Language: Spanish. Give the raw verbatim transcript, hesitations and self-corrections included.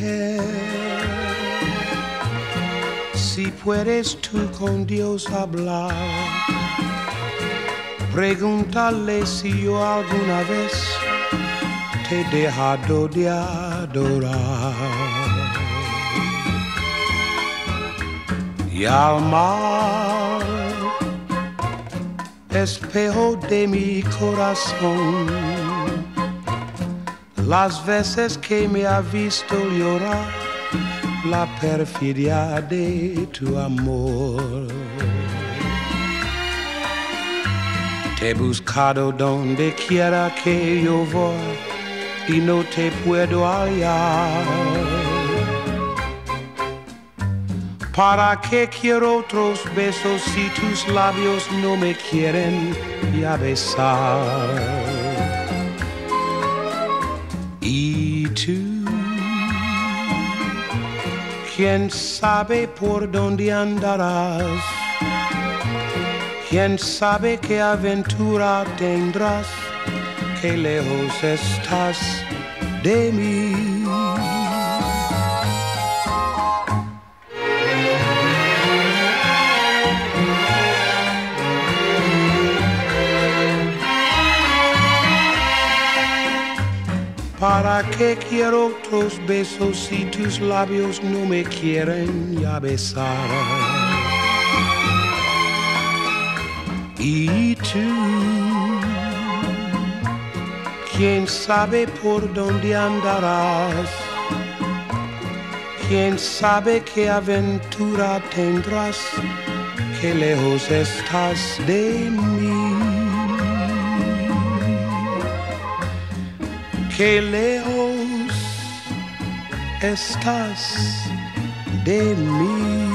mujer, si puedes tú con Dios hablar, pregúntale si yo alguna vez te he dejado de adorar. Y al mar, espejo de mi corazón, las veces que me ha visto llorar, la perfidia de tu amor. Te he buscado donde quiera que yo voy y no te puedo hallar. ¿Para qué quiero otros besos si tus labios no me quieren ya besar? Y tú, ¿quién sabe por dónde andarás? ¿Quién sabe qué aventura tendrás? Qué lejos estás de mí. ¿Para qué quiero otros besos si tus labios no me quieren ya besar? Y tú, ¿quién sabe por dónde andarás? ¿Quién sabe qué aventura tendrás? Qué lejos estás de mí. Qué lejos estás de mí.